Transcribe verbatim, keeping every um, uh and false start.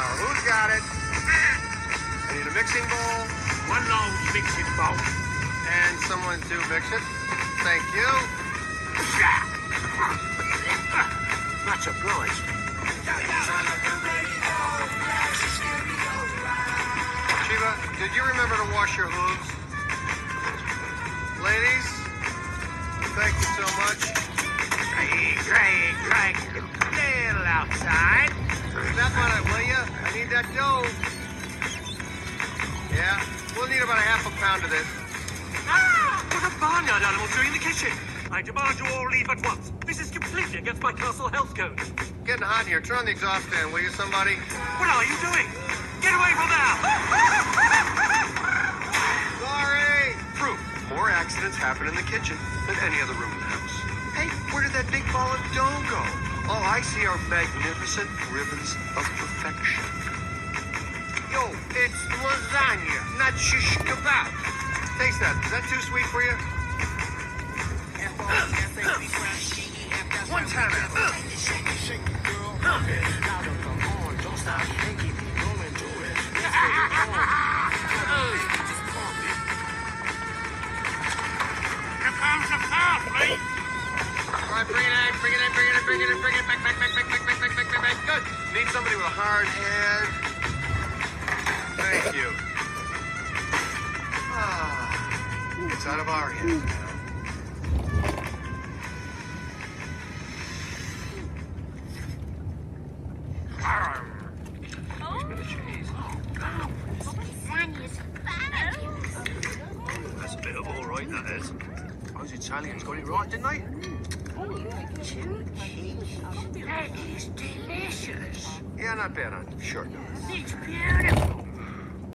flour. Who's got it? I need a mixing bowl. One large mixing bowl. And someone to mix it. Thank you. Much obliged. Shiva, did you remember to wash your hooves? Ladies, thank you so much. Drag, drag, drag. Little outside. Step on it, will you? I need that dough. Yeah, we'll need about a half a pound of this. Ah! What a barnyard animal doing in the kitchen! I demand you all leave at once. This is completely against my castle health code. Getting hot in here. Turn on the exhaust fan, will you, somebody? What are you doing? Get away from there! Sorry! Proof. More accidents happen in the kitchen than any other room in the house. Hey, where did that big ball of dough go? All I see are magnificent ribbons of perfection. Yo, it's lasagna, not shish kebab. Taste that. Is that too sweet for you? One time out. Here comes the parsley! All right, bring it in, bring it in, bring it in, bring it in, bring it back, back, back, back, back, back, back, back, back, back. Good. Need somebody with a hard head. Thank you. Ah, it's out of our hands now. Lasagna's fabulous. That's a bit of all right, that is. Those Italians got it right, didn't they? That is delicious. Yeah, not bad on short notice. It's beautiful.